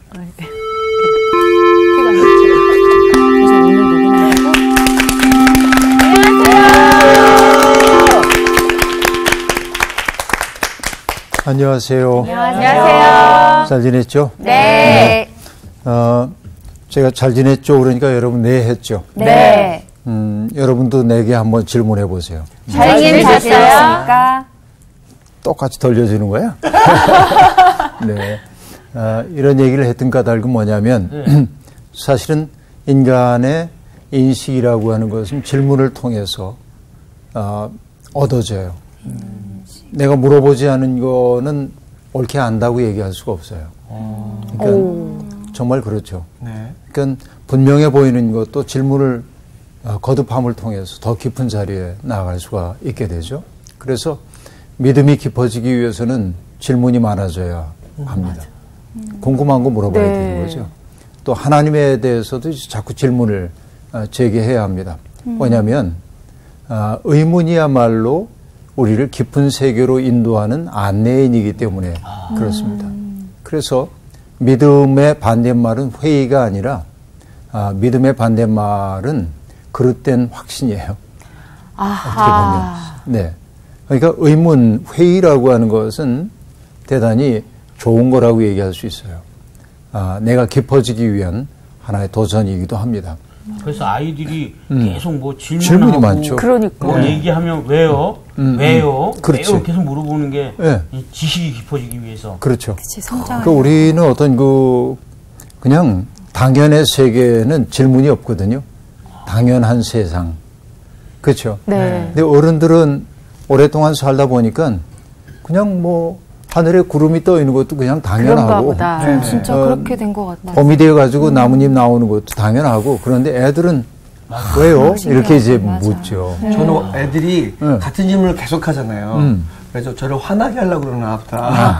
피가 안 좋죠. 그래서 오늘 녹음하고. 안녕하세요. 안녕하세요. 잘 지냈죠? 네. 제가 잘 지냈죠? 그러니까 여러분 네 했죠? 네. 여러분도 내게 한번 질문해 보세요. 잘 지내셨어요? 똑같이 돌려주는 거야? 네. 이런 얘기를 했던 까닭은 뭐냐면 사실은 인간의 인식이라고 하는 것은 질문을 통해서 얻어져요. 내가 물어보지 않은 거는 옳게 안다고 얘기할 수가 없어요. 그러니까 정말 그렇죠. 네. 그러니까 분명해 보이는 것도 질문을 거듭함을 통해서 더 깊은 자리에 나아갈 수가 있게 되죠. 그래서 믿음이 깊어지기 위해서는 질문이 많아져야 합니다. 궁금한 거 물어봐야 되는 거죠. 또 하나님에 대해서도 자꾸 질문을 제기해야 합니다. 뭐냐면 의문이야말로 우리를 깊은 세계로 인도하는 안내인이기 때문에 그렇습니다. 그래서 믿음의 반대말은 회의가 아니라 믿음의 반대말은 그릇된 확신이에요. 어떻게 보면. 네. 그러니까 의문, 회의라고 하는 것은 대단히 좋은 거라고 얘기할 수 있어요. 내가 깊어지기 위한 하나의 도전이기도 합니다. 그래서 아이들이 계속 뭐 질문이 많죠. 그러니까. 뭐 얘기하면 왜요? 왜요? 그렇지. 왜요? 계속 물어보는 게 네. 지식이 깊어지기 위해서. 그렇죠. 그치, 성장. 그러니까 우리는 어떤 그냥 당연의 세계는 질문이 없거든요. 당연한 세상. 그렇죠. 네. 근데 어른들은 오랫동안 살다 보니까 그냥 뭐 하늘에 구름이 떠 있는 것도 그냥 그런가 당연하고. 보다. 진짜 그렇게 된 것 같다. 봄이 되어가지고 나뭇잎 나오는 것도 당연하고. 그런데 애들은 왜요? 이렇게 이제 묻죠. 저는 애들이 같은 질문을 계속 하잖아요. 그래서 저를 화나게 하려고 그러나 보다.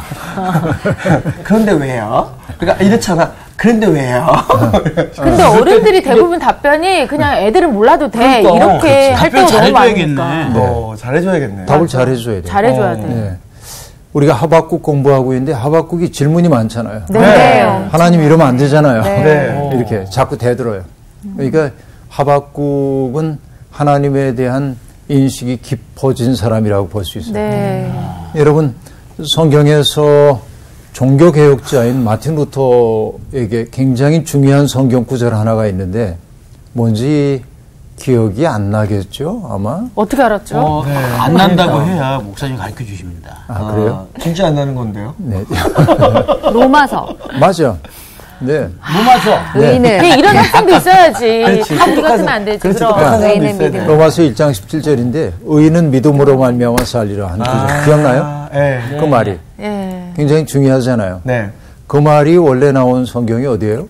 그런데 왜요? 그러니까 이렇잖아. 그런데 왜요? 근데 어른들이 대부분 답변이 그냥 애들은 몰라도 돼. 그러니까. 이렇게 할 때가 너무 잘해줘야겠네. 많으니까. 잘해줘야겠네. 답을 잘해줘야 돼요. 잘해줘야 돼. 네. 우리가 하박국 공부하고 있는데 하박국이 질문이 많잖아요. 네. 하나님 이러면 안 되잖아요. 네. 이렇게 자꾸 대들어요. 그러니까 하박국은 하나님에 대한 인식이 깊어진 사람이라고 볼 수 있어요. 네. 여러분 성경에서 종교개혁자인 마틴 루터에게 굉장히 중요한 성경 구절 하나가 있는데 뭔지 기억이 안 나겠죠? 아마? 어떻게 알았죠? 안 난다고 해야 목사님 가르쳐 주십니다. 그래요? 진짜 안 나는 건데요? 네. 로마서. 맞아. 네. 로마서. 의인은. 이런 학생도 있어야지. 다 우리 같으면 안 되지. 그렇지, 그럼. 똑똑한 사람도 의인은 있어야 믿음. 돼. 로마서 1장 17절인데 의인은 믿음으로 말미암아 살리라 하는 구절. 기억나요? 네. 그 말이 예. 굉장히 중요하잖아요. 네. 그 말이 원래 나온 성경이 어디예요?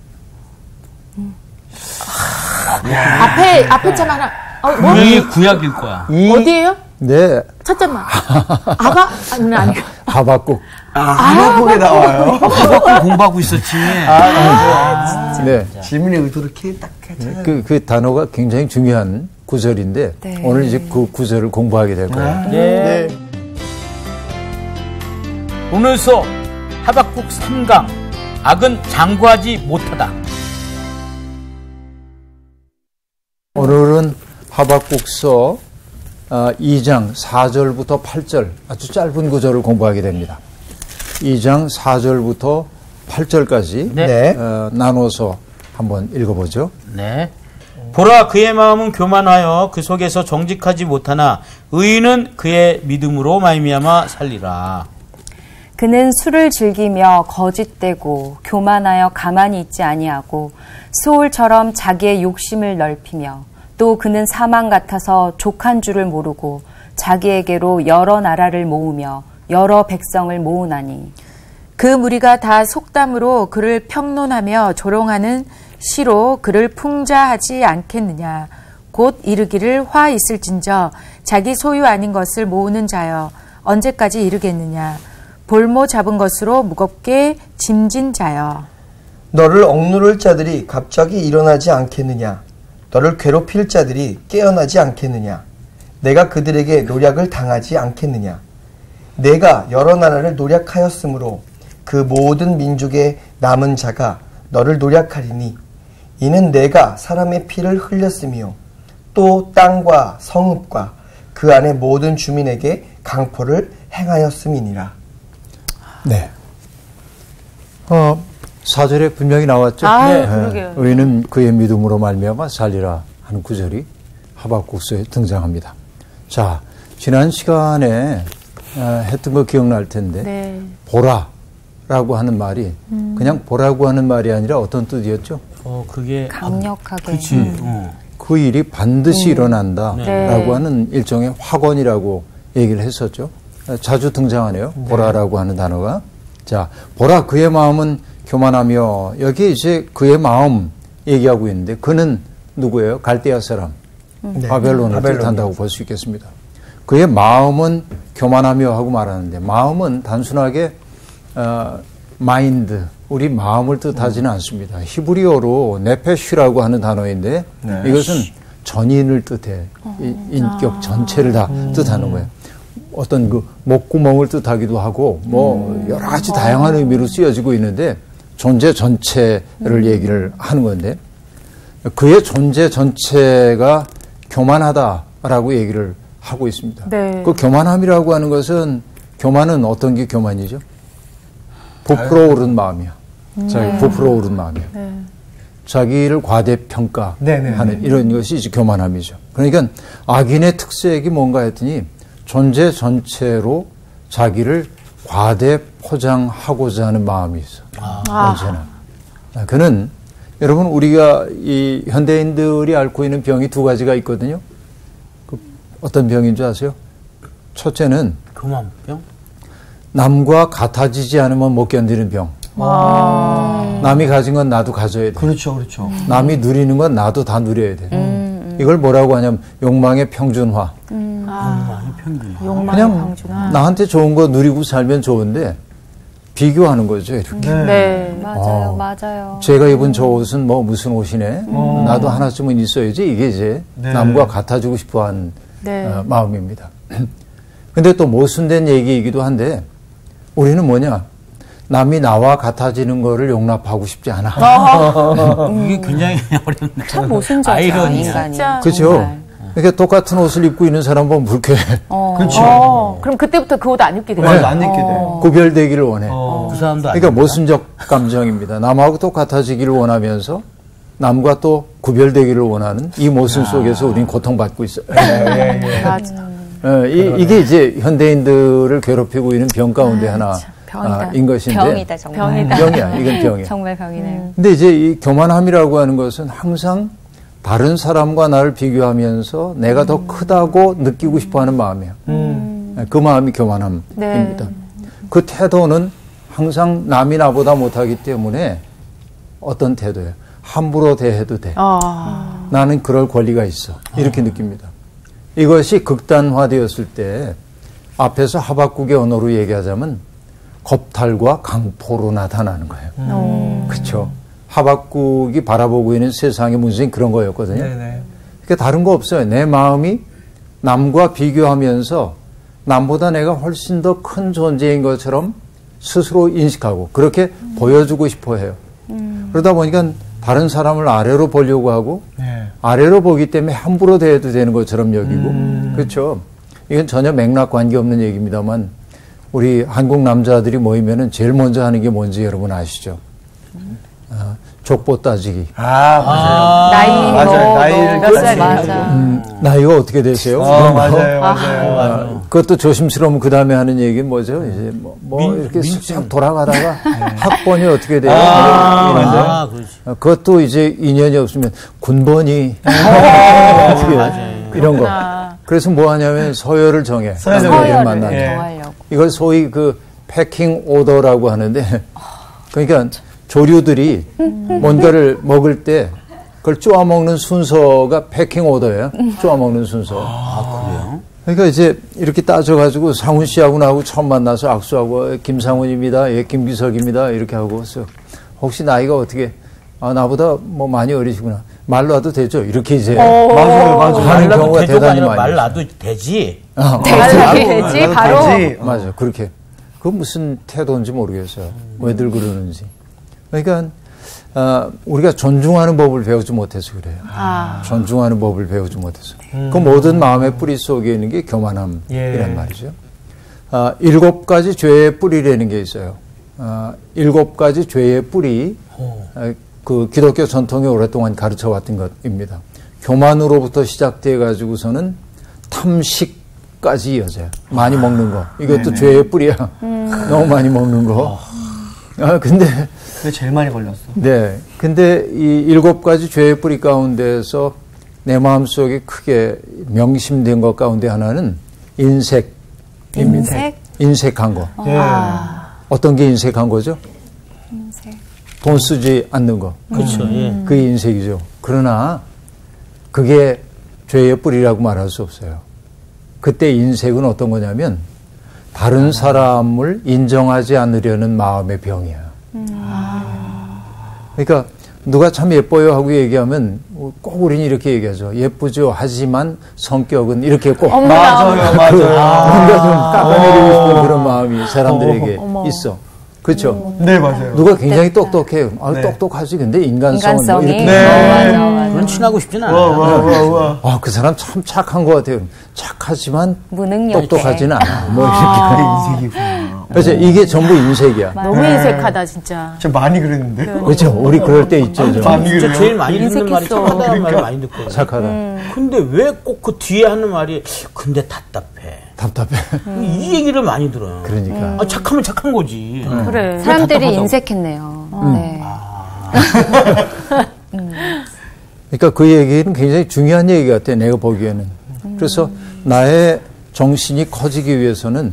앞에 참 하나. 뭐? 분명히 구약일 거야. 어디에요? 네. 첫 잔만. 아가? 아니요. 하박국. 하박국에 나와요. 하박국 공부하고 있었지. 네. 질문의 의도를 이렇게 딱 해줘야 그 단어가 굉장히 중요한 구절인데 네. 오늘 이제 그 구절을 공부하게 될 거예요. 네. 오늘 수업 하박국 3강 악은 장구하지 못하다. 오늘은 하박국서 2장 4절부터 8절 아주 짧은 구절을 공부하게 됩니다. 2장 4절부터 8절까지 네. 나눠서 한번 읽어보죠. 네. 보라 그의 마음은 교만하여 그 속에서 정직하지 못하나 의인은 그의 믿음으로 말미암아 살리라. 그는 술을 즐기며 거짓되고 교만하여 가만히 있지 아니하고 소울처럼 자기의 욕심을 넓히며 또 그는 사망 같아서 족한 줄을 모르고 자기에게로 여러 나라를 모으며 여러 백성을 모으나니 그 무리가 다 속담으로 그를 평론하며 조롱하는 시로 그를 풍자하지 않겠느냐. 곧 이르기를 화 있을진저 자기 소유 아닌 것을 모으는 자여 언제까지 이르겠느냐. 볼모 잡은 것으로 무겁게 짐진 자여. 너를 억누를 자들이 갑자기 일어나지 않겠느냐. 너를 괴롭힐 자들이 깨어나지 않겠느냐. 내가 그들에게 노략을 당하지 않겠느냐. 내가 여러 나라를 노략하였으므로 그 모든 민족의 남은 자가 너를 노략하리니 이는 내가 사람의 피를 흘렸으며 또 땅과 성읍과 그 안의 모든 주민에게 강포를 행하였음이니라. 네. 4절에 분명히 나왔죠. 그러게요. 의인은 그의 믿음으로 말미암아 살리라 하는 구절이 하박국서에 등장합니다. 자, 지난 시간에 했던 거 기억날 텐데 네. 보라라고 하는 말이 그냥 보라고 하는 말이 아니라 어떤 뜻이었죠? 그게 강력하게. 그렇지. 그 일이 반드시 일어난다라고 네. 하는 일종의 확언이라고 얘기를 했었죠. 자주 등장하네요. 보라라고 하는 단어가. 자, 보라 그의 마음은 교만하며 여기 이제 그의 마음 얘기하고 있는데 그는 누구예요? 갈대아 사람. 바벨론을 뜻한다고 볼 수 있겠습니다. 그의 마음은 교만하며 하고 말하는데 마음은 단순하게 마인드, 우리 마음을 뜻하지는 않습니다. 히브리어로 네페쉬라고 하는 단어인데 이것은 전인을 뜻해. 인격 전체를 다 뜻하는 거예요. 어떤 그 목구멍을 뜻하기도 하고 뭐 여러 가지 다양한 의미로 쓰여지고 있는데 존재 전체를 얘기를 하는 건데 그의 존재 전체가 교만하다라고 얘기를 하고 있습니다. 네. 그 교만함이라고 하는 것은 교만은 어떤 게 교만이죠? 부풀어 오른 마음이야. 자기 부풀어 오른 마음이야. 네. 자기를 과대평가하는 이런 것이 이제 교만함이죠. 그러니까 악인의 특색이 뭔가 했더니 존재 전체로 자기를 과대 포장하고자 하는 마음이 있어. 언제나. 그는 여러분 우리가 이 현대인들이 앓고 있는 병이 두 가지가 있거든요. 어떤 병인 줄 아세요? 첫째는 교만병? 남과 같아지지 않으면 못 견디는 병. 남이 가진 건 나도 가져야 돼. 그렇죠, 그렇죠. 남이 누리는 건 나도 다 누려야 돼. 이걸 뭐라고 하냐면 욕망의 평준화. 욕망의 평균. 욕망의 그냥 평준화. 나한테 좋은 거 누리고 살면 좋은데 비교하는 거죠, 이렇게. 네. 맞아요, 맞아요. 제가 입은 저 옷은 뭐 무슨 옷이네. 나도 하나쯤은 있어야지. 이게 이제 남과 같아지고 싶어하는 마음입니다. 근데 또 모순된 얘기이기도 한데 우리는 뭐냐? 남이 나와 같아지는 거를 용납하고 싶지 않아. 이게 굉장히 어렵네. 참 모순적이야, 아이러니야. 인간이. 그렇죠. 그러니까 똑같은 옷을 입고 있는 사람 보면 불쾌해. 그렇죠. 그럼 그때부터 그 옷 안 입게 돼요. 맞아, 안 입게 돼. 구별되기를 원해. 그 사람도 그러니까 모순적 감정입니다. 남하고 똑같아지기를 원하면서 남과 또 구별되기를 원하는 이 모순 속에서 우리는 고통받고 있어요. 맞아. 이게 이제 현대인들을 괴롭히고 있는 병 가운데 하나인 것인데. 병이다, 정말. 병이야. 이건 병이야. 정말 병이네요. 근데 이제 이 교만함이라고 하는 것은 항상 다른 사람과 나를 비교하면서 내가 더 크다고 느끼고 싶어하는 마음이에요. 그 마음이 교만함입니다. 그 태도는 항상 남이 나보다 못하기 때문에 어떤 태도예요? 함부로 대해도 돼. 나는 그럴 권리가 있어. 이렇게 느낍니다. 이것이 극단화되었을 때 앞에서 하박국의 언어로 얘기하자면 겁탈과 강포로 나타나는 거예요. 그렇죠? 하박국이 바라보고 있는 세상의 문제는 그런 거였거든요. 그러니까 다른 거 없어요. 내 마음이 남과 비교하면서 남보다 내가 훨씬 더 큰 존재인 것처럼 스스로 인식하고 그렇게 보여주고 싶어 해요. 그러다 보니까 다른 사람을 아래로 보려고 하고 아래로 보기 때문에 함부로 대해도 되는 것처럼 여기고 그렇죠. 이건 전혀 맥락 관계없는 얘기입니다만 우리 한국 남자들이 모이면은 제일 먼저 하는 게 뭔지 여러분 아시죠? 족보 따지기. 맞아요. 나이, 맞아요. 나이를 몇 살, 맞아. 나이가 어떻게 되세요? 맞아요. 그것도 조심스러우면 그 다음에 하는 얘기는 뭐죠? 이제 이렇게 쓱 돌아가다가 학번이 어떻게 돼요? 그것도 이제 인연이 없으면 군번이 이런 거. 그래서 뭐 하냐면 서열을 정해. 서열을 만나는. 정하려고. 이걸 소위 그 패킹 오더라고 하는데 그러니까 조류들이 뭔가를 먹을 때 그걸 쪼아먹는 순서가 패킹 오더예요. 쪼아먹는 순서. 그래요? 그러니까 이제 이렇게 따져가지고 상훈 씨하고 나하고 처음 만나서 악수하고 김상훈입니다. 예, 김기석입니다. 이렇게 하고 혹시 나이가 어떻게 나보다 뭐 많이 어리시구나. 말 놔도 되죠. 이렇게 이제 맞아요. 하는 경우가 대단히 많이 말 놔도 되지. 되지. 바로. 맞아. 그렇게 그건 무슨 태도인지 모르겠어요. 왜들 그러는지. 그러니까 우리가 존중하는 법을 배우지 못해서 그래요. 존중하는 법을 배우지 못해서. 그 모든 마음의 뿌리 속에 있는 게 교만함이란 말이죠. 7가지 죄의 뿌리라는 게 있어요. 7가지 죄의 뿌리, 그 기독교 전통에 오랫동안 가르쳐왔던 것입니다. 교만으로부터 시작돼 가지고서는 탐식까지 이어져요. 많이 먹는 거. 이것도 죄의 뿌리야. 너무 많이 먹는 거. 근데 그게 제일 많이 걸렸어. 네. 근데 이 7가지 죄의 뿌리 가운데서 내 마음속에 크게 명심된 것 가운데 하나는 인색입니다. 인색한 거. 어떤 게 인색한 거죠? 돈 쓰지 않는 거. 그렇죠. 예. 그게 인색이죠. 그러나 그게 죄의 뿌리라고 말할 수 없어요. 그때 인색은 어떤 거냐면 다른 사람을 인정하지 않으려는 마음의 병이야. 그러니까 누가 참 예뻐요 하고 얘기하면 꼭 우리는 이렇게 얘기하죠. 예쁘죠. 하지만 성격은 이렇게 꼭 맞아요. 뭔가 좀 깎아내리고 싶은 그런 마음이 사람들에게 있어. 그렇죠? 네, 맞아요. 누가 굉장히 똑똑해요. 똑똑하지. 근데 인간성은 뭐 인간성이. 이렇게. 맞아. 그런 친하고 싶진 않아요. 그 사람 참 착한 것 같아요. 착하지만 무능력해. 똑똑하지는 않아. 뭐 이렇게. 인색이구나. 그렇죠. 이게 전부 인색이야. 너무 인색하다 진짜. 저 많이 그랬는데. 그렇죠. 우리 그럴 때 있죠. 많이 진짜 그래요. 제일 많이 듣는 말이 착하다는 말을 많이 듣거든요. 착하다. 근데 왜 꼭 그 뒤에 하는 말이 근데 답답해. 답답해. 이 얘기를 많이 들어요. 그러니까. 착하면 착한 거지. 그래. 사람들이 답답하다고. 인색했네요. 네. 그러니까 그 얘기는 굉장히 중요한 얘기 같아요. 내가 보기에는. 그래서 나의 정신이 커지기 위해서는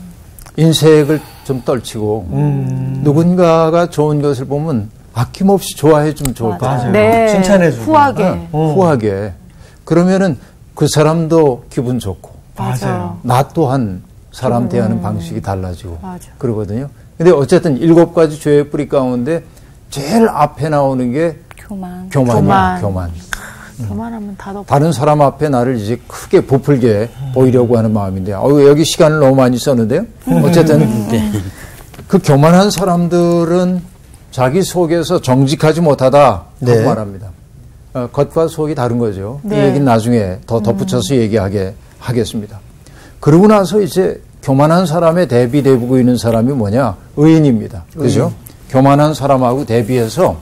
인색을 좀 떨치고 누군가가 좋은 것을 보면 아낌없이 좋아해 주면 좋을 것 같아요. 네. 칭찬해주고. 후하게. 후하게. 그러면은 그 사람도 기분 좋고 맞아요. 나 또한 사람 대하는 방식이 달라지고 맞아. 그러거든요. 근데 어쨌든 7가지 죄의 뿌리 가운데 제일 앞에 나오는 게 교만이야. 교만. 교만하면 다도 다른 사람 앞에 나를 이제 크게 부풀게 보이려고 하는 마음인데, 여기 시간을 너무 많이 썼는데요. 어쨌든 그 교만한 사람들은 자기 속에서 정직하지 못하다 네. 하고 말합니다. 겉과 속이 다른 거죠. 네. 이 얘기는 나중에 더 덧붙여서 얘기하게 하겠습니다. 그러고 나서 이제 교만한 사람에 대비되고 있는 사람이 뭐냐? 의인입니다. 그죠? 교만한 사람하고 대비해서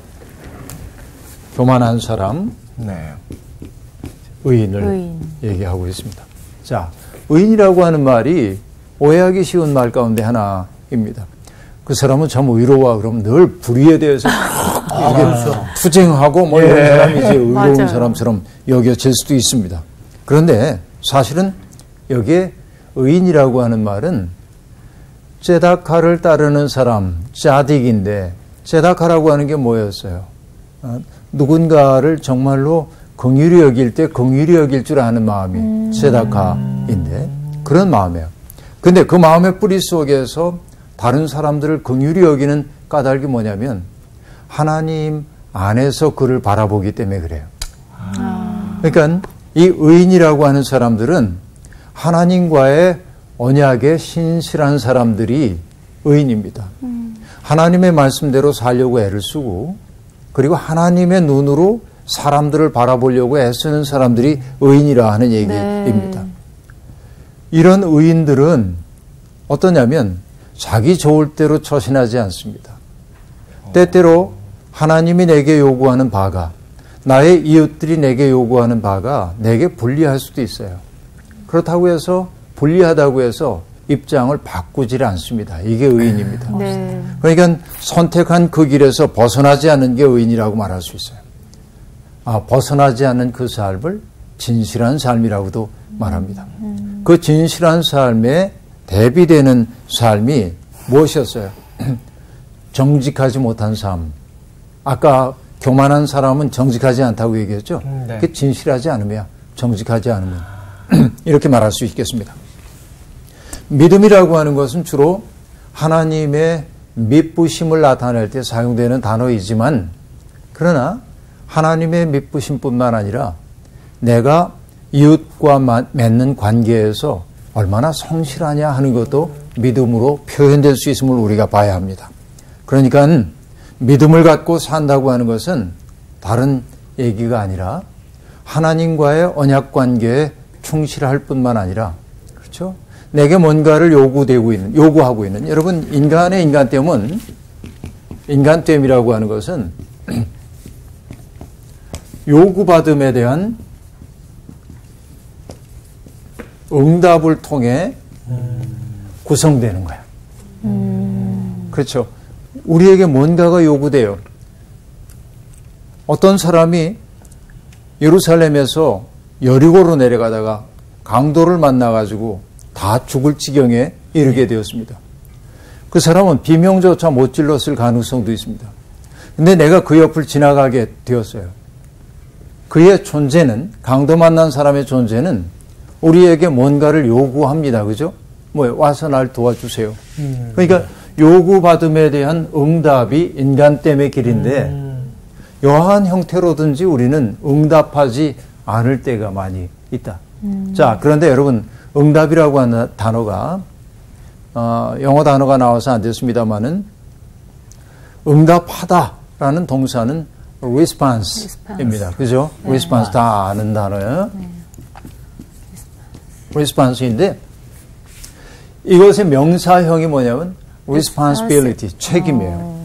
교만한 사람, 네. 의인을 얘기하고 있습니다. 자, 의인이라고 하는 말이 오해하기 쉬운 말 가운데 하나입니다. 그 사람은 참 의로워. 그럼 늘 불의에 대해서 이렇게 투쟁하고 뭐 이런 사람이 이제 의로운 맞아요. 사람처럼 여겨질 수도 있습니다. 그런데 사실은 여기에 의인이라고 하는 말은 제다카를 따르는 사람, 짜딕인데 제다카라고 하는 게 뭐였어요? 누군가를 정말로 긍휼히 여길 때 긍휼히 여길 줄 아는 마음이 제다카인데 그런 마음이에요. 근데 그 마음의 뿌리 속에서 다른 사람들을 긍휼히 여기는 까닭이 뭐냐면 하나님 안에서 그를 바라보기 때문에 그래요. 그러니까 이 의인이라고 하는 사람들은 하나님과의 언약에 신실한 사람들이 의인입니다. 하나님의 말씀대로 살려고 애를 쓰고 그리고 하나님의 눈으로 사람들을 바라보려고 애쓰는 사람들이 의인이라 하는 얘기입니다. 이런 의인들은 어떠냐면 자기 좋을 대로 처신하지 않습니다. 때때로 하나님이 내게 요구하는 바가 나의 이웃들이 내게 요구하는 바가 내게 불리할 수도 있어요. 그렇다고 해서 불리하다고 해서 입장을 바꾸질 않습니다. 이게 의인입니다. 네. 그러니까 선택한 그 길에서 벗어나지 않는 게 의인이라고 말할 수 있어요. 벗어나지 않는 그 삶을 진실한 삶이라고도 말합니다. 그 진실한 삶에 대비되는 삶이 무엇이었어요? 정직하지 못한 삶. 아까 교만한 사람은 정직하지 않다고 얘기했죠? 네. 그게 진실하지 않으면, 정직하지 않으면 이렇게 말할 수 있겠습니다. 믿음이라고 하는 것은 주로 하나님의 믿부심을 나타낼 때 사용되는 단어이지만 그러나 하나님의 믿부심뿐만 아니라 내가 이웃과 맺는 관계에서 얼마나 성실하냐 하는 것도 믿음으로 표현될 수 있음을 우리가 봐야 합니다. 그러니까 믿음을 갖고 산다고 하는 것은 다른 얘기가 아니라 하나님과의 언약 관계에 충실할 뿐만 아니라, 그렇죠? 내게 뭔가를 요구하고 있는 여러분, 인간의 인간됨은, 인간됨이라고 하는 것은 요구받음에 대한 응답을 통해 구성되는 거야. 그렇죠. 우리에게 뭔가가 요구돼요. 어떤 사람이 예루살렘에서 여리고로 내려가다가 강도를 만나가지고 다 죽을 지경에 이르게 되었습니다. 그 사람은 비명조차 못 질렀을 가능성도 있습니다. 근데 내가 그 옆을 지나가게 되었어요. 그의 존재는, 강도 만난 사람의 존재는 우리에게 뭔가를 요구합니다. 그죠? 와서 날 도와주세요. 그러니까 요구받음에 대한 응답이 인간됨의 길인데 여러한 형태로든지 우리는 응답하지 않을 때가 많이 있다. 자, 그런데 여러분, 응답이라고 하는 단어가 영어 단어가 나와서 안 됐습니다만은 응답하다라는 동사는 response입니다. 그죠? 네. response 다 아는 단어예요. response인데 이것의 명사형이 뭐냐면 responsibility, 책임이에요.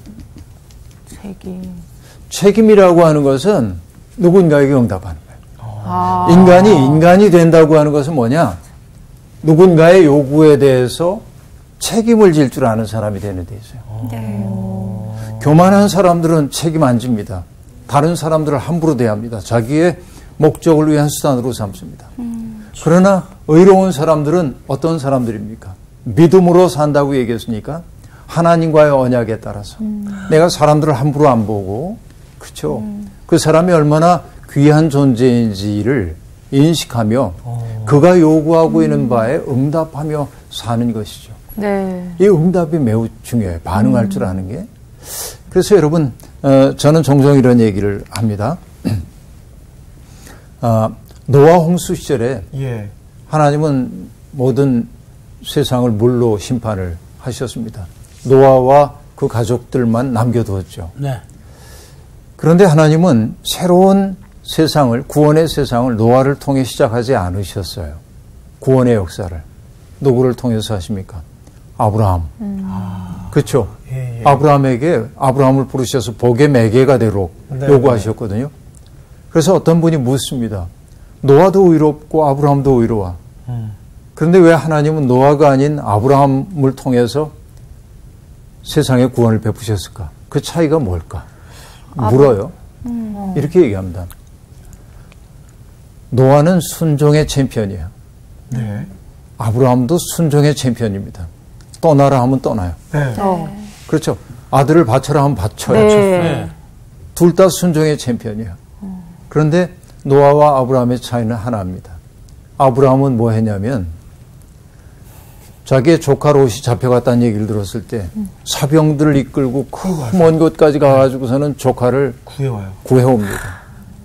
책임이라고 하는 것은 누군가에게 응답하는 거예요. 인간이 된다고 하는 것은 뭐냐? 누군가의 요구에 대해서 책임을 질 줄 아는 사람이 되는 데 있어요. 교만한 사람들은 책임 안 집니다. 다른 사람들을 함부로 대합니다. 자기의 목적을 위한 수단으로 삼습니다. 그러나 의로운 사람들은 어떤 사람들입니까? 믿음으로 산다고 얘기했으니까 하나님과의 언약에 따라서 내가 사람들을 함부로 안 보고, 그렇죠? 그 사람이 얼마나 귀한 존재인지를 인식하며 그가 요구하고 있는 바에 응답하며 사는 것이죠. 네. 이 응답이 매우 중요해요. 반응할 줄 아는 게. 그래서 여러분, 저는 종종 이런 얘기를 합니다. 노아 홍수 시절에 하나님은 모든 세상을 물로 심판을 하셨습니다. 노아와 그 가족들만 남겨두었죠. 네. 그런데 하나님은 새로운 세상을, 구원의 세상을 노아를 통해 시작하지 않으셨어요. 구원의 역사를. 누구를 통해서 하십니까? 아브라함. 그렇죠. 아브라함에게, 아브라함을 부르셔서 복의 매개가 되도록 요구하셨거든요. 그래서 어떤 분이 묻습니다. 노아도 의롭고 아브라함도 의로워. 그런데 왜 하나님은 노아가 아닌 아브라함을 통해서 세상에 구원을 베푸셨을까? 그 차이가 뭘까? 물어요. 이렇게 얘기합니다. 노아는 순종의 챔피언이에요. 네. 아브라함도 순종의 챔피언입니다. 떠나라 하면 떠나요. 네. 그렇죠. 아들을 바쳐라 하면 바쳐요. 네. 둘 다 순종의 챔피언이에요. 그런데 노아와 아브라함의 차이는 하나입니다. 아브라함은 뭐 했냐면 자기의 조카 롯이 잡혀갔다는 얘기를 들었을 때 사병들을 이끌고 먼 곳까지 가가지고서는 조카를 구해옵니다.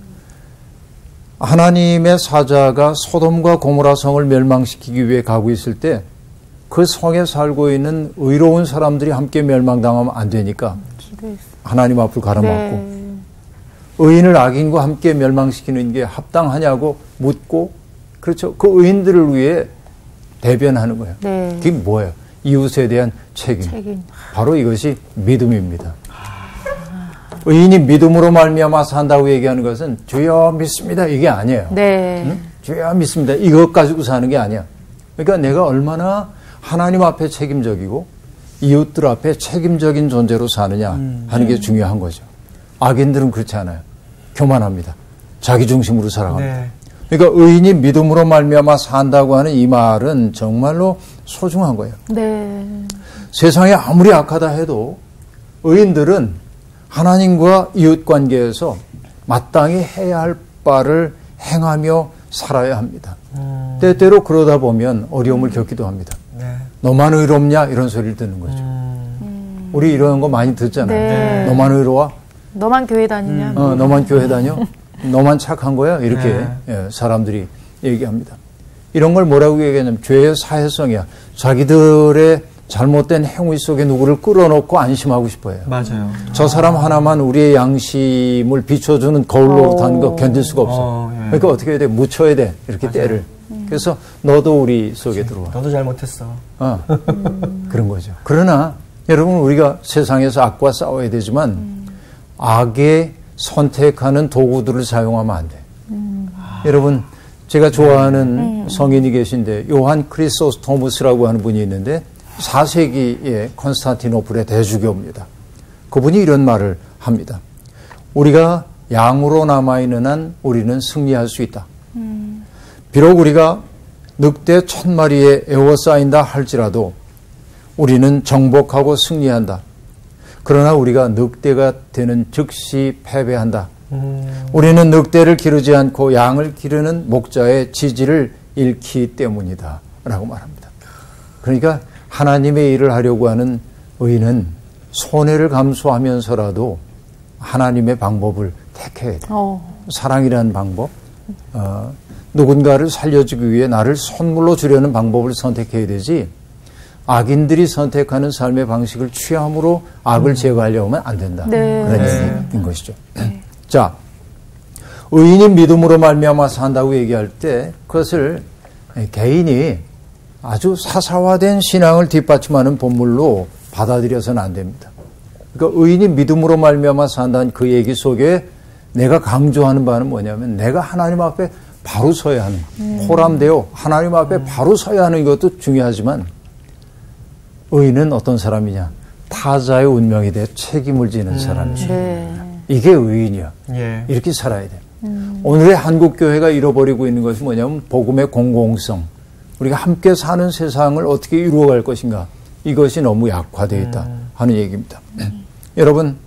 하나님의 사자가 소돔과 고모라 성을 멸망시키기 위해 가고 있을 때 그 성에 살고 있는 의로운 사람들이 함께 멸망당하면 안 되니까 하나님 앞을 가로막고 의인을 악인과 함께 멸망시키는 게 합당하냐고 묻고, 그렇죠. 그 의인들을 위해 대변하는 거예요. 네. 그게 뭐예요? 이웃에 대한 책임. 바로 이것이 믿음입니다. 의인이 믿음으로 말미암아 산다고 얘기하는 것은 주여 믿습니다 이게 아니에요. 네. 응? 주여 믿습니다 이것 가지고 사는 게 아니야. 그러니까 내가 얼마나 하나님 앞에 책임적이고 이웃들 앞에 책임적인 존재로 사느냐 하는 게 중요한 거죠. 악인들은 그렇지 않아요. 교만합니다. 자기 중심으로 살아갑니다. 네. 그러니까 의인이 믿음으로 말미암아 산다고 하는 이 말은 정말로 소중한 거예요. 네. 세상이 아무리 악하다 해도 의인들은 하나님과 이웃 관계에서 마땅히 해야 할 바를 행하며 살아야 합니다. 때때로 그러다 보면 어려움을 겪기도 합니다. 네. 너만 의롭냐? 이런 소리를 듣는 거죠. 우리 이런 거 많이 듣잖아요. 네. 너만 의로워? 너만 교회 다니냐? 너만 교회 다녀? 너만 착한 거야? 이렇게 사람들이 얘기합니다. 이런 걸 뭐라고 얘기하냐면 죄의 사회성이야. 자기들의 잘못된 행위 속에 누구를 끌어놓고 안심하고 싶어요. 맞아요. 저 사람 하나만 우리의 양심을 비춰주는 거울로 타는 거 견딜 수가 없어. 예. 그러니까 어떻게 해야 돼? 묻혀야 돼. 이렇게 때를. 그래서 너도 우리 속에 들어와. 너도 잘못했어. 그런 거죠. 그러나 여러분 우리가 세상에서 악과 싸워야 되지만 악에 선택하는 도구들을 사용하면 안 돼. 여러분 제가 좋아하는 성인이 계신데 요한 크리소스토무스라고 하는 분이 있는데 4세기의 콘스탄티노플의 대주교입니다. 그분이 이런 말을 합니다. 우리가 양으로 남아있는 한 우리는 승리할 수 있다. 비록 우리가 늑대 1000마리에 에워싸인다 할지라도 우리는 정복하고 승리한다. 그러나 우리가 늑대가 되는 즉시 패배한다. 우리는 늑대를 기르지 않고 양을 기르는 목자의 지지를 잃기 때문이다. 라고 말합니다. 그러니까 하나님의 일을 하려고 하는 의인은 손해를 감수하면서라도 하나님의 방법을 택해야 돼요. 사랑이라는 방법, 누군가를 살려주기 위해 나를 선물로 주려는 방법을 선택해야 되지 악인들이 선택하는 삶의 방식을 취함으로 악을 제거하려고 하면 안 된다. 그런 얘기인 것이죠. 자, 의인이 믿음으로 말미암아 산다고 얘기할 때 그것을 개인이 아주 사사화된 신앙을 뒷받침하는 본물로 받아들여서는 안 됩니다. 그러니까 의인이 믿음으로 말미암아 산다는 그 얘기 속에 내가 강조하는 바는 뭐냐면 내가 하나님 앞에 바로 서야 하는 호람되어 하나님 앞에 바로 서야 하는 것도 중요하지만 의인은 어떤 사람이냐? 타자의 운명에 대해 책임을 지는 사람이지. 이게 의인이야. 예. 이렇게 살아야 돼. 오늘의 한국교회가 잃어버리고 있는 것이 뭐냐면 복음의 공공성. 우리가 함께 사는 세상을 어떻게 이루어갈 것인가. 이것이 너무 약화되어 있다 하는 얘기입니다. 여러분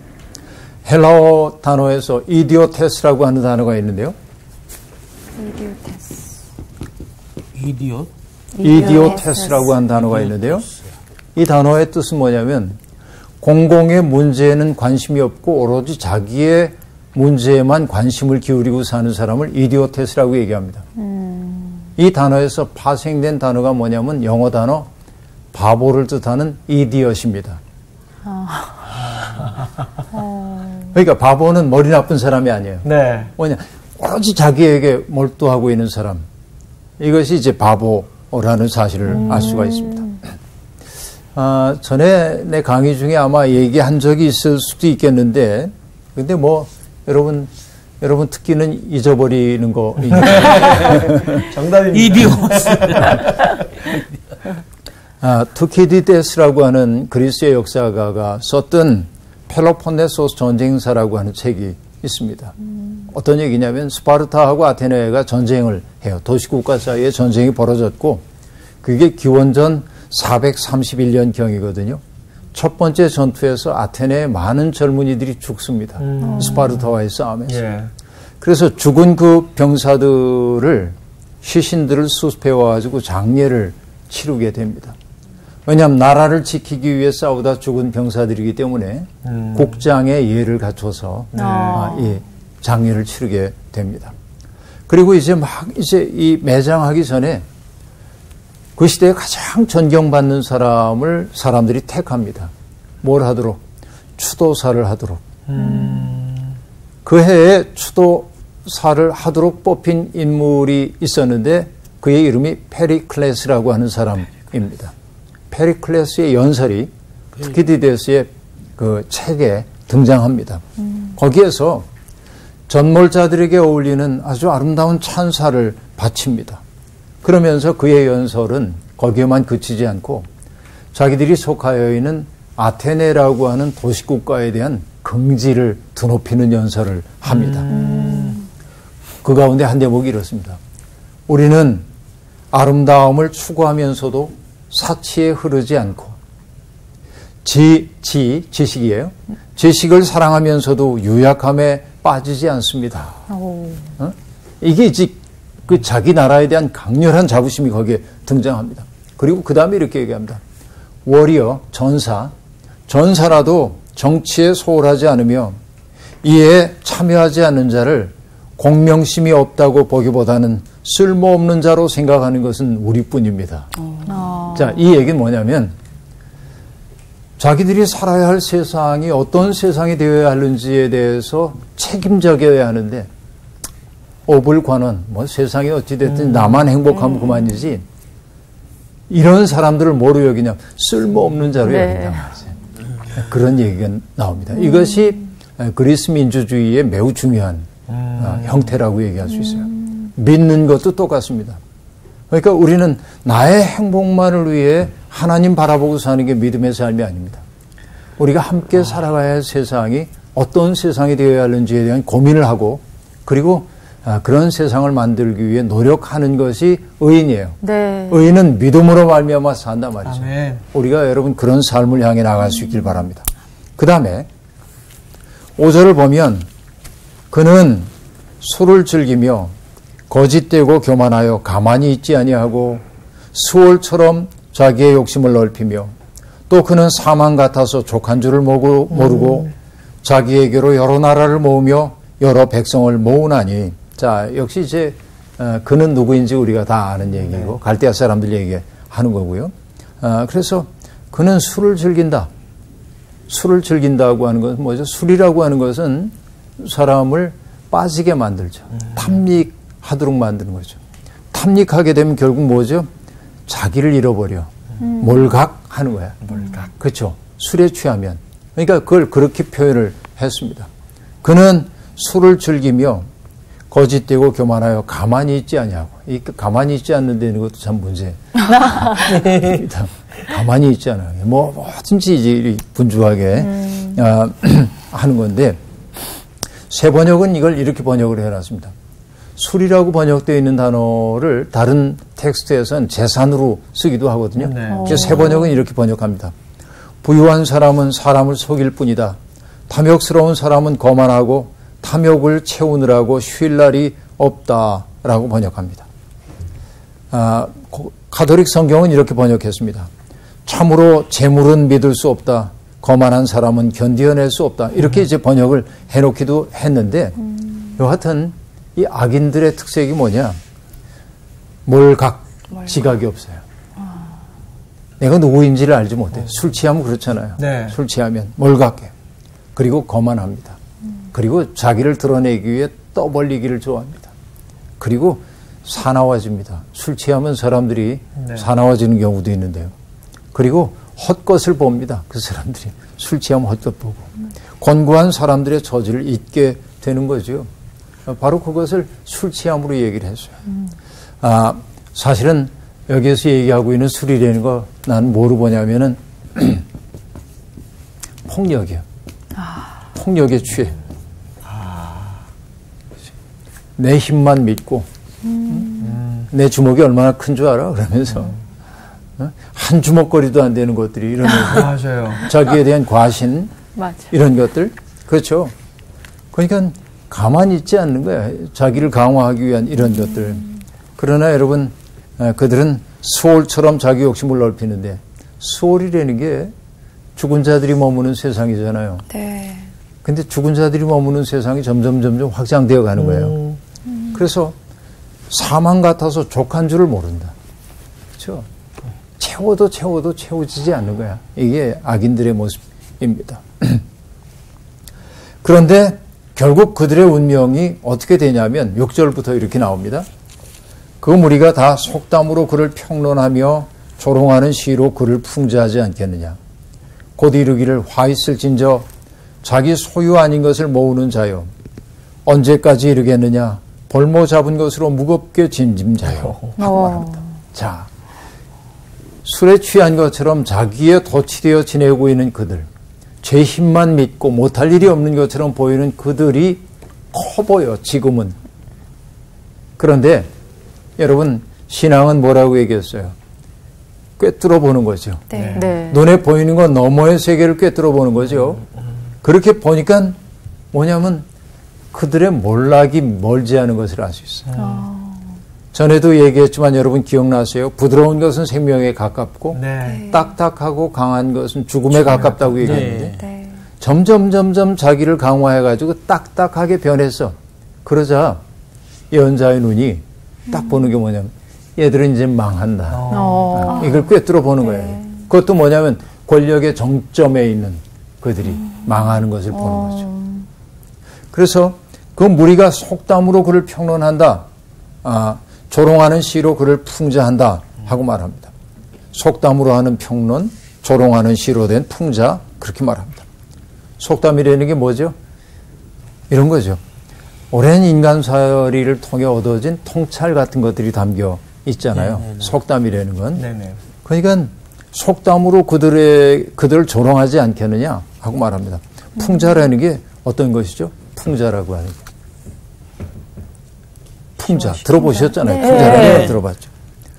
헬라어 단어에서 이디오테스라고 하는 단어가 있는데요. 이디오테스라고 하는 단어가 있는데요. 이 단어의 뜻은 뭐냐면 공공의 문제에는 관심이 없고 오로지 자기의 문제에만 관심을 기울이고 사는 사람을 이디오테스라고 얘기합니다. 이 단어에서 파생된 단어가 뭐냐면 영어 단어 바보를 뜻하는 이디엇입니다. 그러니까 바보는 머리 나쁜 사람이 아니에요. 네. 뭐냐 오로지 자기에게 몰두하고 있는 사람. 이것이 이제 바보라는 사실을 알 수가 있습니다. 전에 내 강의 중에 아마 얘기한 적이 있을 수도 있겠는데, 근데 뭐, 여러분 특기는 잊어버리는 거. 정답입니다. 이디오스. 투키디데스라고 하는 그리스의 역사가가 썼던 펠로폰네소스 전쟁사라고 하는 책이 있습니다. 어떤 얘기냐면 스파르타하고 아테네가 전쟁을 해요. 도시국가 사이에 전쟁이 벌어졌고 그게 기원전 431년경이거든요. 첫 번째 전투에서 아테네의 많은 젊은이들이 죽습니다. 스파르타와의 싸움에서. 예. 그래서 죽은 그 병사들을 시신들을 수습해 와가지고 장례를 치르게 됩니다. 왜냐하면 나라를 지키기 위해 싸우다 죽은 병사들이기 때문에 국장의 예를 갖춰서 이 장례를 치르게 됩니다. 그리고 이제 이 매장하기 전에 그 시대에 가장 존경받는 사람을 사람들이 택합니다. 뭘 하도록? 추도사를 하도록. 그 해에 추도사를 하도록 뽑힌 인물이 있었는데 그의 이름이 페리클레스라고 하는 사람입니다. 페리클레스의 연설이 투키디데스의 그 책에 등장합니다. 거기에서 전몰자들에게 어울리는 아주 아름다운 찬사를 바칩니다. 그러면서 그의 연설은 거기에만 그치지 않고 자기들이 속하여 있는 아테네라고 하는 도시국가에 대한 긍지를 드높이는 연설을 합니다. 그 가운데 한 대목이 이렇습니다. 우리는 아름다움을 추구하면서도 사치에 흐르지 않고 지식이에요. 지식을 사랑하면서도 유약함에 빠지지 않습니다. 이게 이제 그 자기 나라에 대한 강렬한 자부심이 거기에 등장합니다. 그리고 그 다음에 이렇게 얘기합니다. 워리어, 전사라도 정치에 소홀하지 않으며 이에 참여하지 않는 자를 공명심이 없다고 보기보다는 쓸모없는 자로 생각하는 것은 우리뿐입니다. 자, 이 얘기는 뭐냐면 자기들이 살아야 할 세상이 어떤 세상이 되어야 하는지에 대해서 책임져야 하는데 오불관원, 뭐 세상이 어찌됐든 나만 행복하면 그만이지 이런 사람들을 뭐로 여기냐 쓸모없는 자로 여긴단 말이에요. 그런 얘기가 나옵니다. 이것이 그리스 민주주의의 매우 중요한 형태라고 얘기할 수 있어요. 믿는 것도 똑같습니다. 그러니까 우리는 나의 행복만을 위해 하나님 바라보고 사는 게 믿음의 삶이 아닙니다. 우리가 함께 살아가야 할 세상이 어떤 세상이 되어야 하는지에 대한 고민을 하고 그리고 그런 세상을 만들기 위해 노력하는 것이 의인이에요. 네. 의인은 믿음으로 말미암아 산단 말이죠. 아멘. 우리가 여러분 그런 삶을 향해 나갈 수 있길 바랍니다. 그 다음에 5절을 보면 그는 술을 즐기며 거짓되고 교만하여 가만히 있지 아니하고 수월처럼 자기의 욕심을 넓히며 또 그는 사망 같아서 족한 줄을 모르고 자기에게로 여러 나라를 모으며 여러 백성을 모으나니 자 역시 이제 그는 누구인지 우리가 다 아는 얘기고 갈대아 사람들 얘기하는 거고요. 그래서 그는 술을 즐긴다. 술을 즐긴다고 하는 것은 뭐죠? 술이라고 하는 것은 사람을 빠지게 만들죠. 탐닉하도록 만드는 거죠. 탐닉하게 되면 결국 뭐죠? 자기를 잃어버려. 몰각하는 거야. 몰각. 그렇죠. 술에 취하면. 그러니까 그걸 그렇게 표현을 했습니다. 그는 술을 즐기며 거짓되고 교만하여 가만히 있지 않냐고. 이 가만히 있지 않는다는 것도 참 문제. 가만히 있지 않아요. 뭐든지 이제 분주하게 하는 건데 새 번역은 이걸 이렇게 번역을 해놨습니다. 술이라고 번역되어 있는 단어를 다른 텍스트에서는 재산으로 쓰기도 하거든요. 그래서 새 번역은 이렇게 번역합니다. 부유한 사람은 사람을 속일 뿐이다. 탐욕스러운 사람은 거만하고 탐욕을 채우느라고 쉴 날이 없다라고 번역합니다. 가톨릭 성경은 이렇게 번역했습니다. 참으로 재물은 믿을 수 없다. 거만한 사람은 견디어낼 수 없다. 이렇게 이제 번역을 해놓기도 했는데 여하튼 이 악인들의 특색이 뭐냐? 몰각, 지각이 없어요. 내가 누구인지를 알지 못해. 술 취하면 그렇잖아요. 네. 술 취하면 몰각해. 그리고 거만합니다. 그리고 자기를 드러내기 위해 떠벌리기를 좋아합니다. 그리고 사나워집니다. 술 취하면 사람들이 사나워지는 경우도 있는데요. 그리고 헛것을 봅니다. 그 사람들이 술 취하면 헛것 보고 권고한 사람들의 저지를 잊게 되는 거죠. 바로 그것을 술 취함으로 얘기를 했어요. 사실은 여기에서 얘기하고 있는 술이라는 거 나는 뭐로 보냐면은 폭력이에요. 폭력에 취해. 내 힘만 믿고 내 주먹이 얼마나 큰 줄 알아? 그러면서 한 주먹거리도 안 되는 것들이 이러면서 맞아요. 자기에 대한 과신 맞아. 이런 것들 그렇죠. 그러니까 가만히 있지 않는 거야. 자기를 강화하기 위한 이런 것들. 그러나 여러분 그들은 수월처럼 자기 욕심을 넓히는데 수월이라는 게 죽은 자들이 머무는 세상이잖아요. 네. 근데 죽은 자들이 머무는 세상이 점점 확장되어 가는 거예요. 그래서 사망 같아서 족한 줄을 모른다. 그렇죠? 채워도 채워지지 않는 거야. 이게 악인들의 모습입니다. 그런데 결국 그들의 운명이 어떻게 되냐면 6절부터 이렇게 나옵니다. 그 무리가 다 속담으로 그를 평론하며 조롱하는 시로 그를 풍자하지 않겠느냐. 곧 이르기를 화 있을진저 자기 소유 아닌 것을 모으는 자요. 언제까지 이르겠느냐. 볼모 잡은 것으로 무겁게 짐짐자요. 하고 말합니다. 자, 술에 취한 것처럼 자기에 도취되어 지내고 있는 그들. 제 힘만 믿고 못할 일이 없는 것처럼 보이는 그들이 커 보여 지금은. 그런데 여러분 신앙은 뭐라고 얘기했어요? 꿰뚫어 보는 거죠. 네. 네. 눈에 보이는 건 너머의 세계를 꿰뚫어 보는 거죠. 그렇게 보니까 뭐냐면 그들의 몰락이 멀지 않은 것을 알 수 있어요. 전에도 얘기했지만 여러분 기억나세요? 부드러운 것은 생명에 가깝고 딱딱하고 강한 것은 죽음에 가깝다고 얘기했는데 점점 자기를 강화해가지고 딱딱하게 변해서 그러자 예언자의 눈이 딱 보는 게 뭐냐면 얘들은 이제 망한다. 이걸 꿰뚫어 보는 거예요. 그것도 뭐냐면 권력의 정점에 있는 그들이 망하는 것을 보는 거죠. 그래서 그 무리가 속담으로 그를 평론한다. 조롱하는 시로 그를 풍자한다 하고 말합니다. 속담으로 하는 평론, 조롱하는 시로 된 풍자, 그렇게 말합니다. 속담이라는 게 뭐죠? 이런 거죠. 오랜 인간사리를 통해 얻어진 통찰 같은 것들이 담겨 있잖아요. 속담이라는 건. 그러니까 속담으로 그들을 조롱하지 않겠느냐 하고 말합니다. 풍자라는 게 어떤 것이죠? 풍자라고 하는 게. 풍자. 들어보셨잖아요. 풍자라는 거 들어봤죠.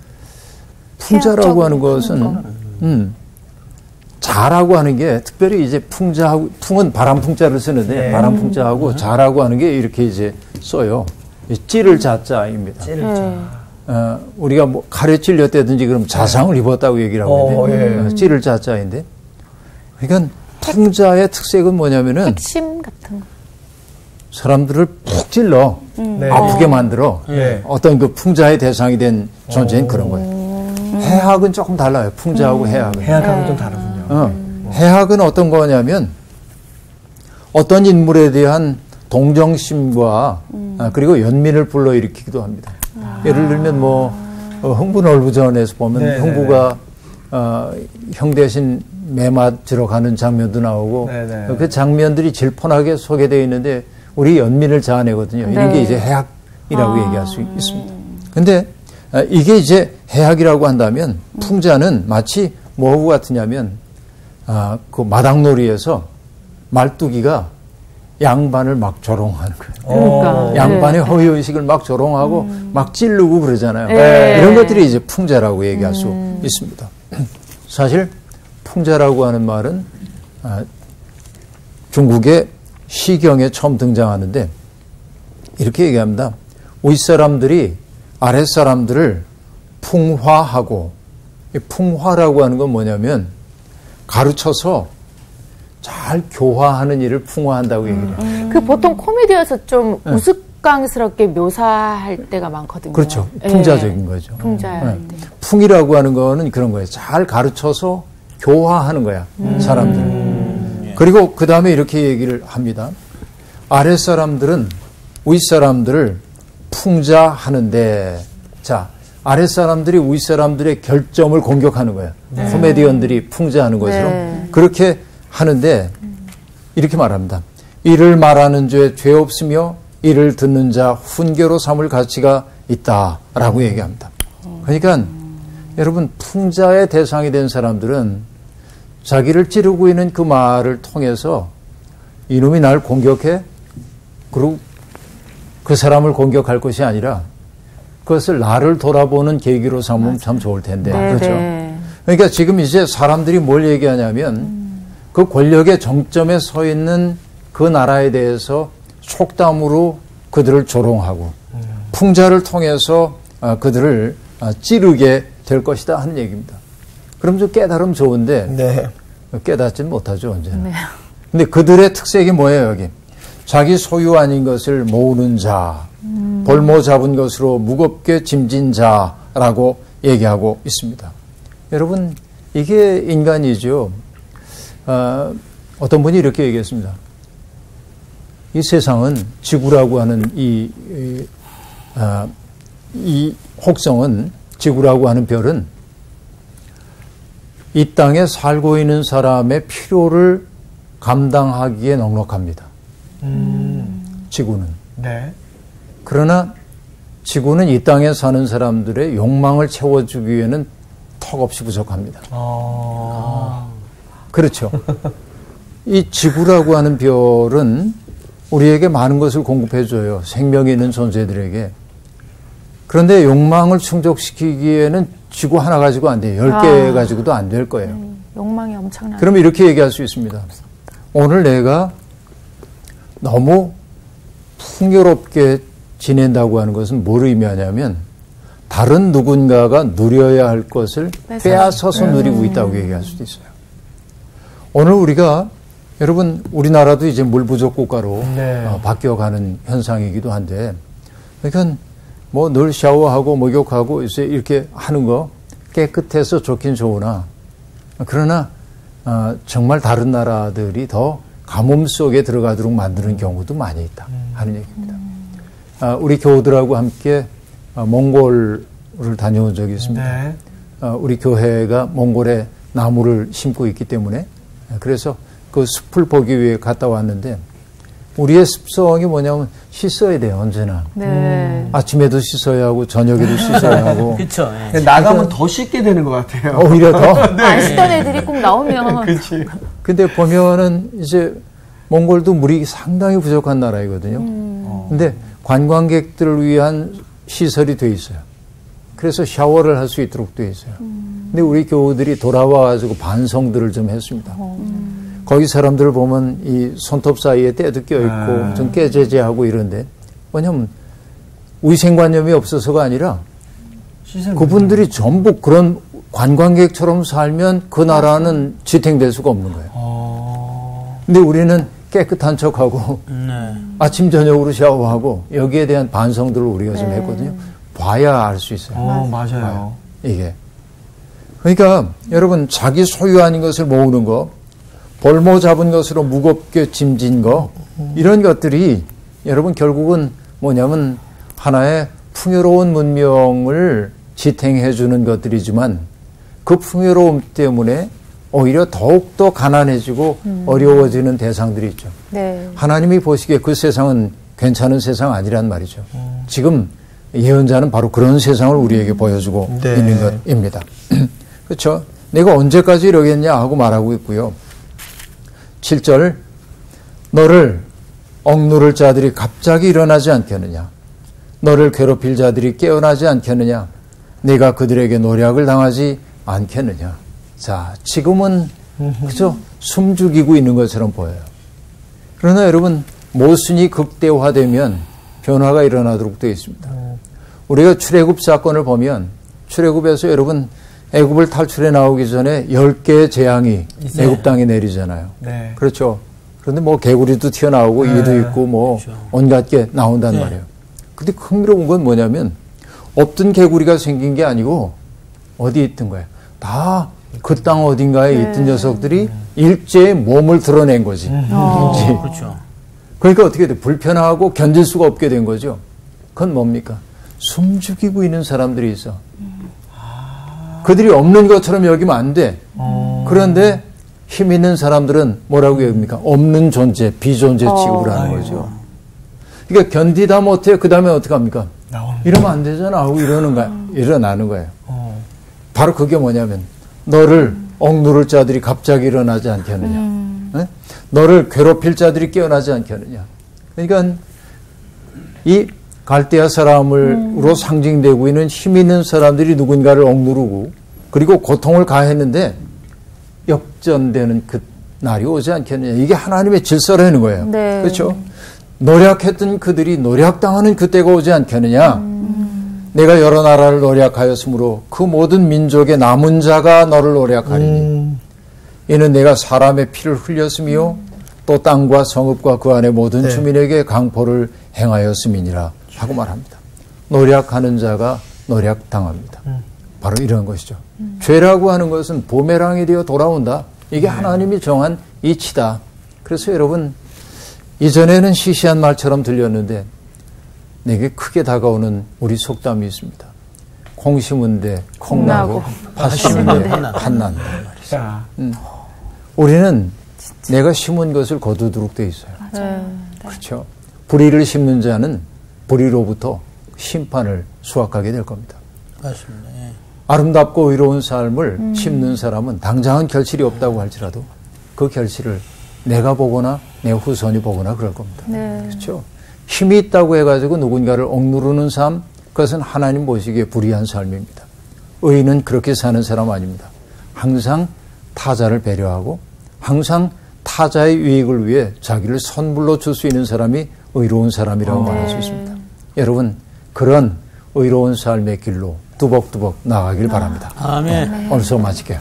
풍자라고 하는 것은 자라고 하는 게 특별히 이제 풍자하고, 풍은 바람풍자를 쓰는데 바람풍자하고 자라고 하는 게 이렇게 이제 써요. 찌를 자자입니다. 우리가 뭐 칼에 찔렸다든지 그럼 자상을 입었다고 얘기를 하거든요. 찌를 자자인데. 그러니까 풍자의 특색은 뭐냐면은 핵심 같은 거. 사람들을 푹 찔러 아프게 만들어 어떤 그 풍자의 대상이 된 존재는 그런 거예요. 해학은 조금 달라요. 풍자하고 해학은. 해학하고 좀 다르군요. 해학은 어떤 거냐면 어떤 인물에 대한 동정심과 그리고 연민을 불러일으키기도 합니다. 예를 들면 뭐 흥부놀부전에서 보면 흥부가 형 대신 매 맞으러 가는 장면도 나오고 그 장면들이 질펀하게 소개되어 있는데 우리 연민을 자아내거든요. 이런 게 이제 해학이라고 얘기할 수 있습니다. 근데 이게 이제 해학이라고 한다면 풍자는 마치 뭐하고 같으냐면 그 마당놀이에서 말뚝이가 양반을 막 조롱하는 거예요. 그러니까. 양반의 허위의식을 막 조롱하고 막 찌르고 그러잖아요. 이런 것들이 이제 풍자라고 얘기할 수 있습니다. 사실 풍자라고 하는 말은 중국의 시경에 처음 등장하는데 이렇게 얘기합니다. 윗사람들이 아랫사람들을 풍화하고, 풍화라고 하는 건 뭐냐면 가르쳐서 잘 교화하는 일을 풍화한다고 얘기를 해요. 그 보통 코미디에서 좀 우스꽝스럽게 묘사할 때가 많거든요. 그렇죠. 풍자적인 거죠. 풍자. 풍이라고 하는 거는 그런 거예요. 잘 가르쳐서 교화하는 거야, 사람들. 그리고 그 다음에 이렇게 얘기를 합니다. 아랫사람들은 윗사람들을 풍자하는데, 자, 아랫사람들이 윗사람들의 결점을 공격하는 거야. 코미디언들이 풍자하는 것으로. 그렇게 하는데, 이렇게 말합니다. 이를 말하는 죄 없으며 이를 듣는 자 훈계로 삼을 가치가 있다라고 얘기합니다. 그러니까 여러분, 풍자의 대상이 된 사람들은 자기를 찌르고 있는 그 말을 통해서 이놈이 날 공격해? 그리고 그 사람을 공격할 것이 아니라 그것을 나를 돌아보는 계기로 삼으면 참 좋을 텐데. 그렇죠? 그러니까 지금 이제 사람들이 뭘 얘기하냐면 그 권력의 정점에 서 있는 그 나라에 대해서 속담으로 그들을 조롱하고 풍자를 통해서 그들을 찌르게 될 것이다 하는 얘기입니다. 그럼 좀 깨달으면 좋은데 깨닫지는 못하죠, 언제나. 근데 그들의 특색이 뭐예요, 여기? 자기 소유 아닌 것을 모으는 자, 볼모 잡은 것으로 무겁게 짐진 자라고 얘기하고 있습니다. 여러분, 이게 인간이죠. 어떤 분이 이렇게 얘기했습니다. 이 세상은 지구라고 하는 이 혹성은, 지구라고 하는 별은 이 땅에 살고 있는 사람의 필요를 감당하기에 넉넉합니다. 지구는. 그러나 지구는 이 땅에 사는 사람들의 욕망을 채워주기 위해는 턱없이 부족합니다. 그렇죠. 이 지구라고 하는 별은 우리에게 많은 것을 공급해줘요. 생명이 있는 존재들에게. 그런데 욕망을 충족시키기에는 지구 하나 가지고 안 돼요. 10개 가지고도 안 될 거예요. 욕망이 엄청나요. 그럼 이렇게 얘기할 수 있습니다. 오늘 내가 너무 풍요롭게 지낸다고 하는 것은 뭘 의미하냐면 다른 누군가가 누려야 할 것을 빼앗아서 누리고 있다고 얘기할 수도 있어요. 오늘 우리가, 여러분, 우리나라도 이제 물 부족 국가로 바뀌어가는 현상이기도 한데 그러니까 뭐 늘 샤워하고 목욕하고 이제 이렇게 하는 거 깨끗해서 좋긴 좋으나 그러나 정말 다른 나라들이 더 가뭄 속에 들어가도록 만드는 경우도 많이 있다 하는 얘기입니다. 우리 교우들하고 함께 몽골을 다녀온 적이 있습니다. 네. 우리 교회가 몽골에 나무를 심고 있기 때문에 그래서 그 숲을 보기 위해 갔다 왔는데 우리의 습성이 뭐냐면 씻어야 돼요, 언제나. 네. 아침에도 씻어야 하고 저녁에도 씻어야 하고. 그렇죠. 근데 나가면 더 씻게 되는 것 같아요. 오히려 더. 안 씻던 애들이 꼭 나오면. 그렇지. 근데 보면은 이제 몽골도 물이 상당히 부족한 나라이거든요. 근데 관광객들을 위한 시설이 돼 있어요. 그래서 샤워를 할 수 있도록 돼 있어요. 근데 우리 교우들이 돌아와가지고 반성들을 좀 했습니다. 거기 사람들을 보면 이 손톱 사이에 때도 껴있고 좀 깨재재하고 이런데 뭐냐면 위생관념이 없어서가 아니라 그분들이 전부 그런 관광객처럼 살면 그 나라는 지탱될 수가 없는 거예요. 근데 우리는 깨끗한 척하고 네. 아침 저녁으로 샤워하고 여기에 대한 반성들을 우리가 좀 했거든요. 봐야 알 수 있어요. 맞아요. 이게. 그러니까 여러분 자기 소유 아닌 것을 모으는 거, 볼모 잡은 것으로 무겁게 짐진 거, 이런 것들이 여러분 결국은 뭐냐면 하나의 풍요로운 문명을 지탱해 주는 것들이지만 그 풍요로움 때문에 오히려 더욱더 가난해지고 어려워지는 대상들이 있죠. 네. 하나님이 보시기에 그 세상은 괜찮은 세상 아니란 말이죠. 지금 예언자는 바로 그런 세상을 우리에게 보여주고 네. 있는 것입니다. 그렇죠? 내가 언제까지 이러겠냐 하고 말하고 있고요. 7절 너를 억누를 자들이 갑자기 일어나지 않겠느냐. 너를 괴롭힐 자들이 깨어나지 않겠느냐. 네가 그들에게 노략을 당하지 않겠느냐. 자, 지금은 그죠? 숨죽이고 있는 것처럼 보여요. 그러나 여러분 모순이 극대화되면 변화가 일어나도록 되어 있습니다. 우리가 출애굽 사건을 보면 출애굽에서 여러분 애굽을 탈출해 나오기 전에 10개의 재앙이 애굽 땅에 내리잖아요. 네. 그렇죠. 그런데 뭐 개구리도 튀어나오고 이도 있고 뭐 온갖 게 나온단 말이에요. 근데 흥미로운 건 뭐냐면 없던 개구리가 생긴 게 아니고 어디에 있던 거예요. 다 그 땅 어딘가에 있던 녀석들이 일제히 몸을 드러낸 거지. 그렇죠. 그러니까 어떻게 돼? 불편하고 견딜 수가 없게 된 거죠. 그건 뭡니까? 숨죽이고 있는 사람들이 있어. 그들이 없는 것처럼 여기면 안 돼. 그런데 힘 있는 사람들은 뭐라고 여깁니까? 없는 존재, 비존재 취급을 하는 거죠. 그러니까 견디다 못해 그 다음에 어떻게 합니까? 이러면 안 되잖아 하고 일어나는 거예요. 바로 그게 뭐냐면 너를 억누를 자들이 갑자기 일어나지 않겠느냐. 네? 너를 괴롭힐 자들이 깨어나지 않겠느냐. 그러니까 이 갈대아 사람으로 상징되고 있는 힘 있는 사람들이 누군가를 억누르고 그리고 고통을 가했는데 역전되는 그 날이 오지 않겠느냐. 이게 하나님의 질서라는 거예요. 네. 그렇죠? 노략했던 그들이 노략당하는 그때가 오지 않겠느냐. 내가 여러 나라를 노략하였으므로 그 모든 민족의 남은 자가 너를 노략하리니 이는 내가 사람의 피를 흘렸으며 또 땅과 성읍과 그 안에 모든 주민에게 강포를 행하였음이니라 하고 말합니다. 노략하는 자가 노략당합니다. 바로 이런 것이죠. 죄라고 하는 것은 부메랑이 되어 돌아온다. 이게 하나님이 정한 이치다. 그래서 여러분 이전에는 시시한 말처럼 들렸는데 내게 크게 다가오는 우리 속담이 있습니다. 콩 심은 데 콩나고 팥 심은 데 팥난다 말이죠. 우리는 내가 심은 것을 거두도록 돼 있어요. 그렇죠. 불의를 심는 자는 불의로부터 심판을 수확하게 될 겁니다. 맞습니다. 예. 아름답고 의로운 삶을 심는 사람은 당장은 결실이 없다고 할지라도 그 결실을 내가 보거나 내 후손이 보거나 그럴 겁니다. 그렇죠. 힘이 있다고 해가지고 누군가를 억누르는 삶, 그것은 하나님 보시기에 불의한 삶입니다. 의인은 그렇게 사는 사람 아닙니다. 항상 타자를 배려하고 항상 타자의 유익을 위해 자기를 선물로 줄 수 있는 사람이 의로운 사람이라고 말할 수 있습니다. 여러분 그런 의로운 삶의 길로 뚜벅뚜벅 나가길 바랍니다. 아멘. 오늘 수업 마칠게요.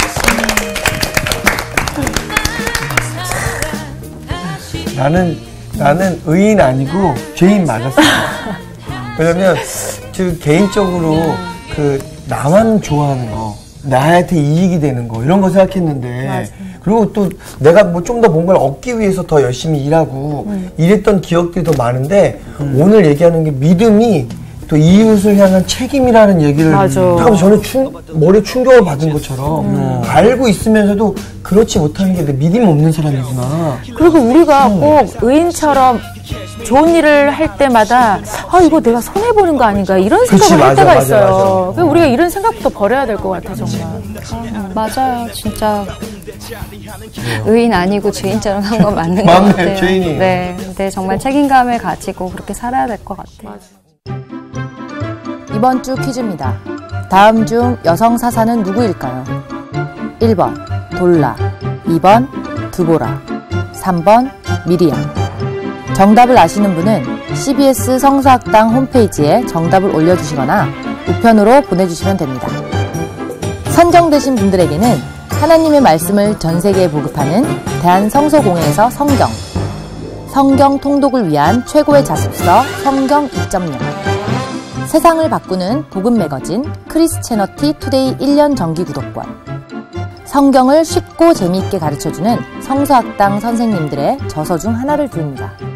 나는 나는 의인 아니고 죄인 맞았어요. 왜냐면 개인적으로 나만 좋아하는 거, 나한테 이익이 되는 거 이런 거 생각했는데 맞아요. 그리고 또 내가 뭐 좀 더 뭔가를 얻기 위해서 더 열심히 일하고 이랬던 기억들이 더 많은데 오늘 얘기하는 게 믿음이 또 이웃을 향한 책임이라는 얘기를 하면서 저는 머리에 충격을 받은 것처럼 알고 있으면서도 그렇지 못하는 게 내 믿음 없는 사람이구나. 그리고 우리가 꼭 의인처럼 좋은 일을 할 때마다 이거 내가 손해보는 거 아닌가 이런 생각을 할 때가 있어요. 그래서 우리가 이런 생각부터 버려야 될 것 같아 정말. 맞아요. 진짜 의인 아니고 죄인처럼 한 건 맞는 것 같아요. 죄인이에요. 네, 근데 정말 책임감을 가지고 그렇게 살아야 될 것 같아요. 이번 주 퀴즈입니다. 다음 중 여성 사사는 누구일까요? 1번 돌라, 2번 드보라, 3번 미리암. 정답을 아시는 분은 CBS 성서학당 홈페이지에 정답을 올려주시거나 우편으로 보내주시면 됩니다. 선정되신 분들에게는 하나님의 말씀을 전 세계에 보급하는 대한성서공회에서 성경 통독을 위한 최고의 자습서 성경 2.0, 세상을 바꾸는 복음 매거진 크리스채너티 투데이 1년 정기 구독권, 성경을 쉽고 재미있게 가르쳐주는 성서학당 선생님들의 저서 중 하나를 드립니다.